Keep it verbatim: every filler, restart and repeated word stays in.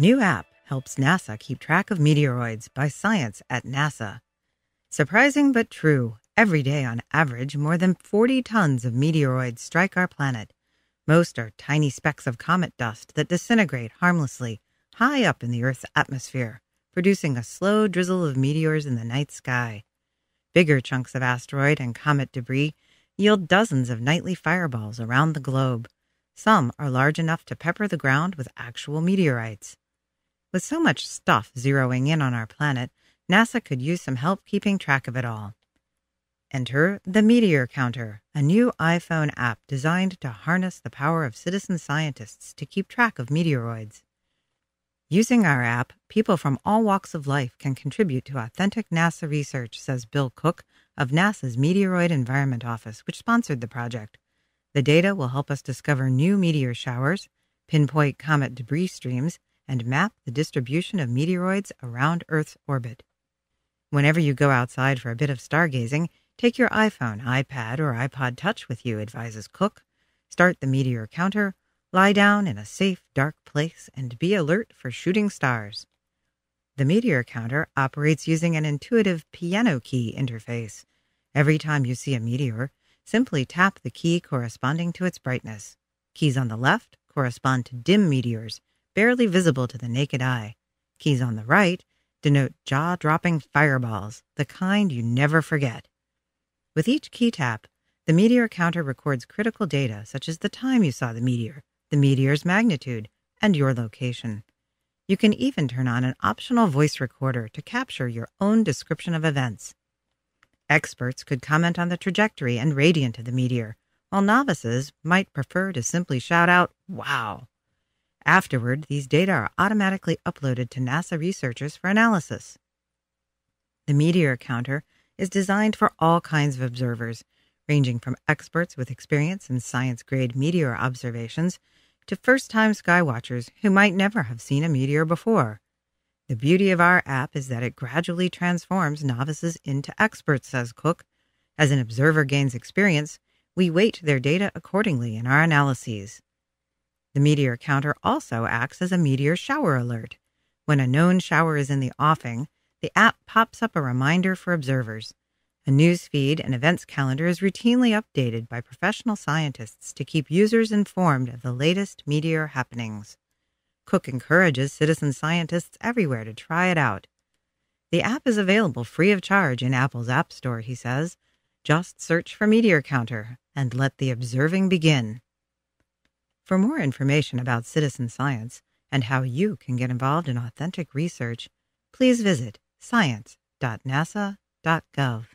New app helps NASA keep track of meteoroids by science at NASA. Surprising but true, every day on average, more than forty tons of meteoroids strike our planet. Most are tiny specks of comet dust that disintegrate harmlessly high up in the Earth's atmosphere, producing a slow drizzle of meteors in the night sky. Bigger chunks of asteroid and comet debris yield dozens of nightly fireballs around the globe. Some are large enough to pepper the ground with actual meteorites. With so much stuff zeroing in on our planet, NASA could use some help keeping track of it all. Enter the Meteor Counter, a new iPhone app designed to harness the power of citizen scientists to keep track of meteoroids. Using our app, people from all walks of life can contribute to authentic NASA research, says Bill Cook of NASA's Meteoroid Environment Office, which sponsored the project. The data will help us discover new meteor showers, pinpoint comet debris streams, and map the distribution of meteoroids around Earth's orbit. Whenever you go outside for a bit of stargazing, take your iPhone, iPad, or iPod Touch with you, advises Cook. Start the Meteor Counter, lie down in a safe, dark place, and be alert for shooting stars. The Meteor Counter operates using an intuitive piano key interface. Every time you see a meteor, simply tap the key corresponding to its brightness. Keys on the left correspond to dim meteors, barely visible to the naked eye. Keys on the right denote jaw-dropping fireballs, the kind you never forget. With each key tap, the Meteor Counter records critical data such as the time you saw the meteor, the meteor's magnitude, and your location. You can even turn on an optional voice recorder to capture your own description of events. Experts could comment on the trajectory and radiant of the meteor, while novices might prefer to simply shout out, "Wow!" Afterward, these data are automatically uploaded to NASA researchers for analysis. The Meteor Counter is designed for all kinds of observers, ranging from experts with experience in science-grade meteor observations to first-time skywatchers who might never have seen a meteor before. The beauty of our app is that it gradually transforms novices into experts, says Cook. As an observer gains experience, we weight their data accordingly in our analyses. The Meteor Counter also acts as a meteor shower alert. When a known shower is in the offing, the app pops up a reminder for observers. A news feed and events calendar is routinely updated by professional scientists to keep users informed of the latest meteor happenings. Cook encourages citizen scientists everywhere to try it out. The app is available free of charge in Apple's App Store, he says. Just search for Meteor Counter and let the observing begin. For more information about citizen science and how you can get involved in authentic research, please visit science dot nasa dot gov.